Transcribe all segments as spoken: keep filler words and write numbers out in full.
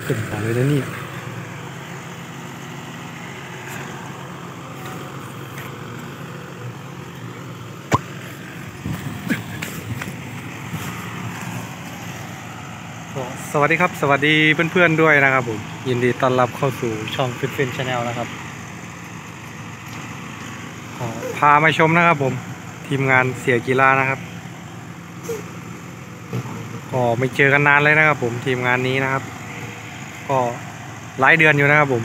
ต็มหัวเลยนะเนี่ยสวัสดีครับสวัสดีเพื่อนๆด้วยนะครับผมยินดีต้อนรับเข้าสู่ช่องฟิตเฟนชาแนลนะครับพามาชมนะครับผมทีมงานเสียกีฬานะครับก็ไม่เจอกันนานเลยนะครับผมทีมงานนี้นะครับก็หลายเดือนอยู่นะครับผม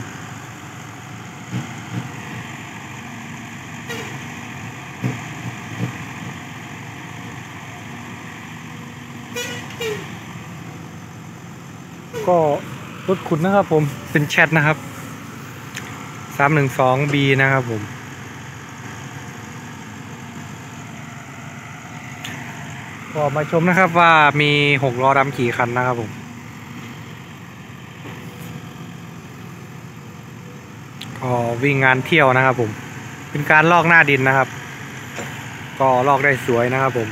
ก็รถขุดนะครับผมเป็นแชทนะครับ สามหนึ่งสองบี นะครับผมก็มาชมนะครับว่ามีหกล้อดำกี่คันนะครับผมก็วิ่งงานเที่ยวนะครับผมเป็นการลอกหน้าดินนะครับก็ลอกได้สวยนะครับผม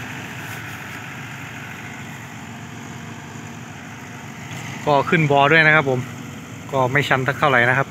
ก็ขึ้นบอด้วยนะครับผมก็ไม่ชันสักเท่าไหร่นะครับ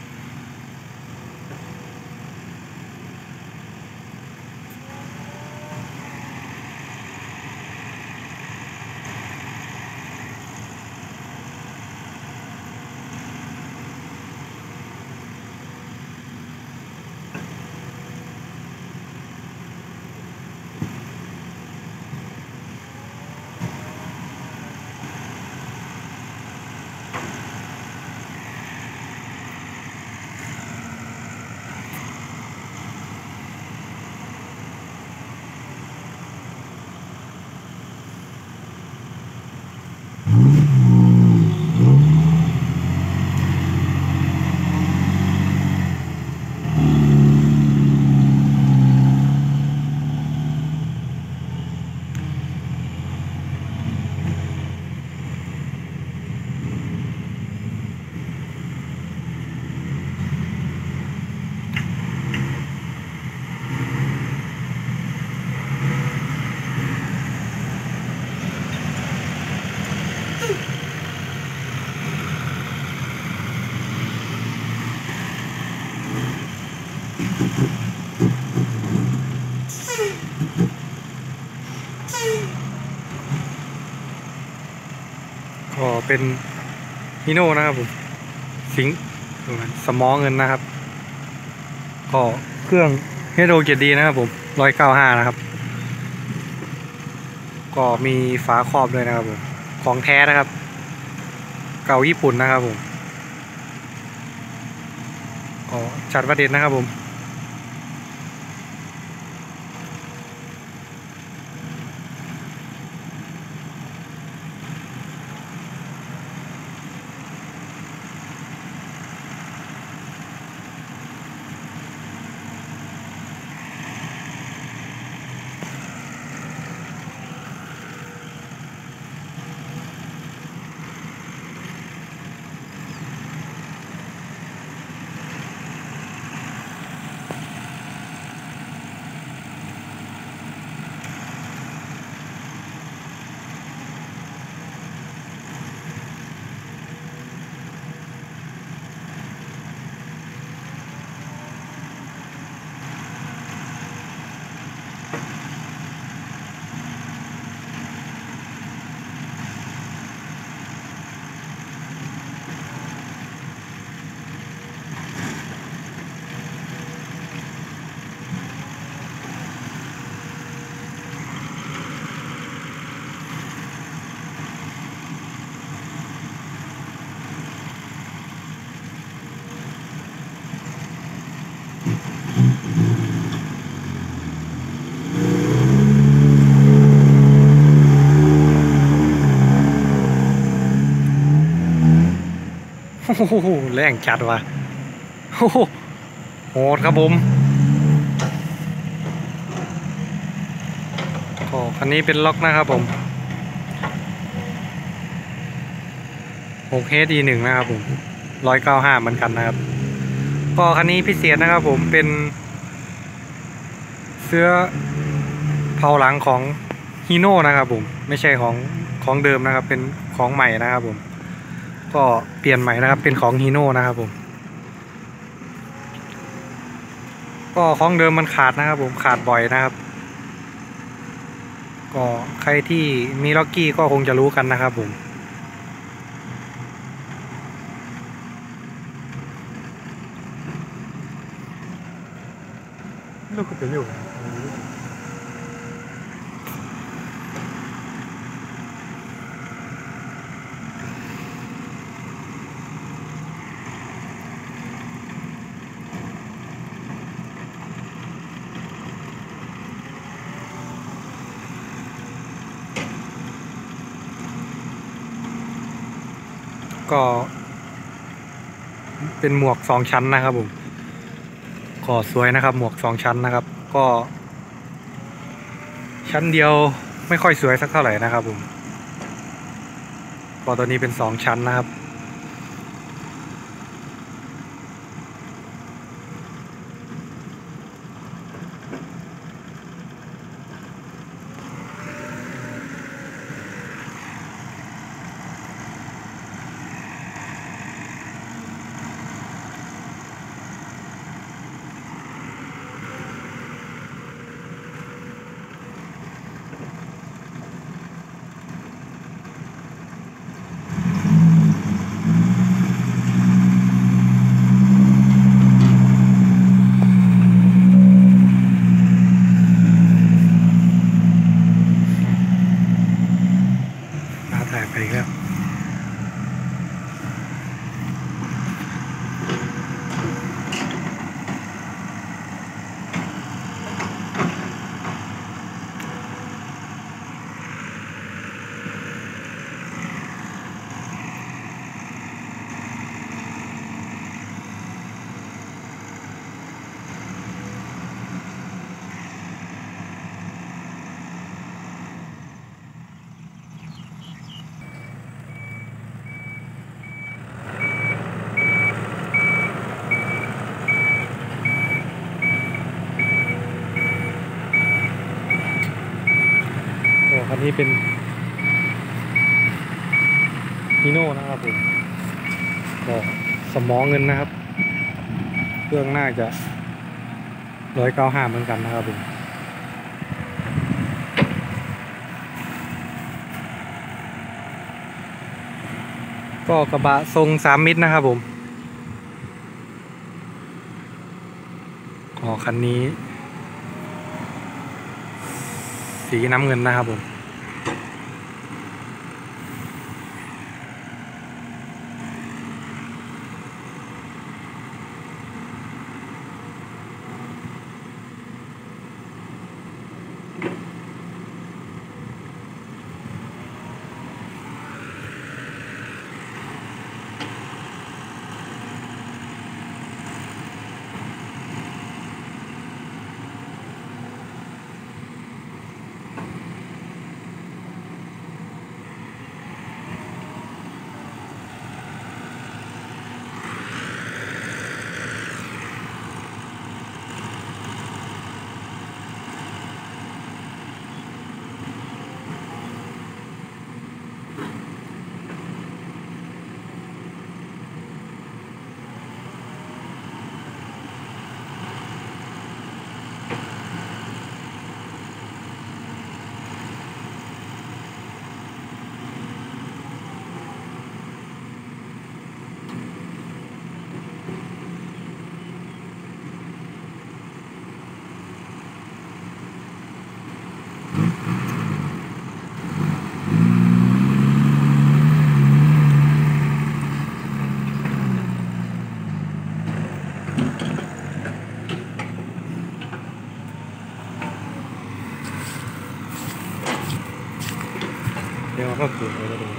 ก็เป็นฮิโน่นะครับผมสิงสมอเงินนะครับก็เครื่องเฮโรเกียรดีนะครับผมร้อยเก้าห้านะครับก็มีฝาครอบด้วยนะครับผมของแท้นะครับเก่าญี่ปุ่นนะครับผมก็จัดประเด็นนะครับผมโอ้โหแรงจัดว่ะโอ้โหโหดครับผมก็คันนี้เป็นล็อกนะครับผมหก เอช อี หนึ่ง นะครับผมร้อยเก้าห้าเหมือนกันนะครับก็คันนี้พิเศษนะครับผมเป็นเสื้อเผาหลังของฮีโน่นะครับผมไม่ใช่ของของเดิมนะครับเป็นของใหม่นะครับผมก็เปลี่ยนใหม่นะครับเป็นของฮีโน่นะครับผมก็ของเดิมมันขาดนะครับผมขาดบ่อยนะครับก็ใครที่มีล็อกกี้ก็คงจะรู้กันนะครับผมลูกจะอยู่ก็เป็นหมวกสองชั้นนะครับผมก็สวยนะครับหมวกสองชั้นนะครับก็ชั้นเดียวไม่ค่อยสวยสักเท่าไหร่นะครับผมก็ตัวนี้เป็นสองชั้นนะครับถ่ายไปอีกแล้วคันนี้เป็นฮีโน่นะครับผมก็สมอเงินนะครับเครื่องน่าจะร้อยเก้าห้าเหมือนกันนะครับผมก็กระบะทรงสามมิตรนะครับผมอ๋อคันนี้สีน้ำเงินนะครับผมเดี๋ยวก็เกิดอะไรกัน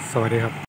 สวัสดีครับ